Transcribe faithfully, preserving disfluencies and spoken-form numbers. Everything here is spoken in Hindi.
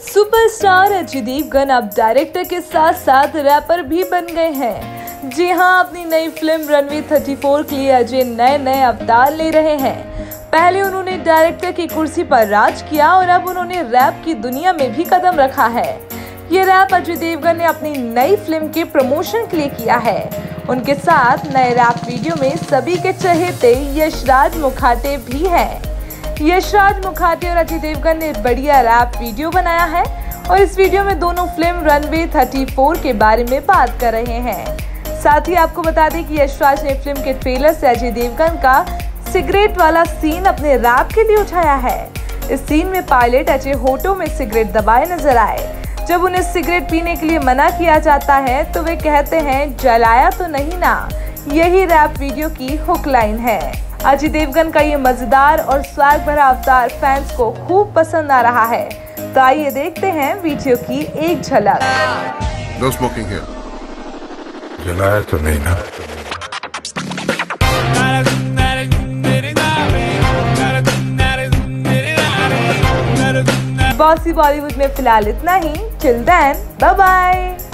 सुपरस्टार अजय देवगन अब डायरेक्टर के साथ साथ रैपर भी बन गए हैं। जी हां, अपनी नई फिल्म रनवे चौंतीस के लिए अजय नए नए अवतार ले रहे हैं। पहले उन्होंने डायरेक्टर की कुर्सी पर राज किया और अब उन्होंने रैप की दुनिया में भी कदम रखा है। ये रैप अजय देवगन ने अपनी नई फिल्म के प्रमोशन के लिए किया है। उनके साथ नए रैप वीडियो में सभी के चहेते यशराज मुखाटे भी हैं। यशराज मुखाटे और अजय देवगन ने बढ़िया रैप वीडियो बनाया है और इस वीडियो में दोनों फिल्म रनवे चौंतीस के बारे में बात कर रहे हैं। साथ ही आपको बता दें कि यशराज ने फिल्म के ट्रेलर से अजय देवगन का सिगरेट वाला सीन अपने रैप के लिए उठाया है। इस सीन में पायलट अजय होठों में सिगरेट दबाए नजर आए। जब उन्हें सिगरेट पीने के लिए मना किया जाता है तो वे कहते हैं जलाया तो नहीं ना। यही रैप वीडियो की हुक लाइन है। अजय देवगन का ये मजेदार और स्वैग भरा अवतार फैंस को खूब पसंद आ रहा है। तो आइए देखते हैं वीडियो की एक झलक। No smoking here. जलाया तो नहीं ना। बॉसी बॉलीवुड में फिलहाल इतना ही। Till then, bye bye.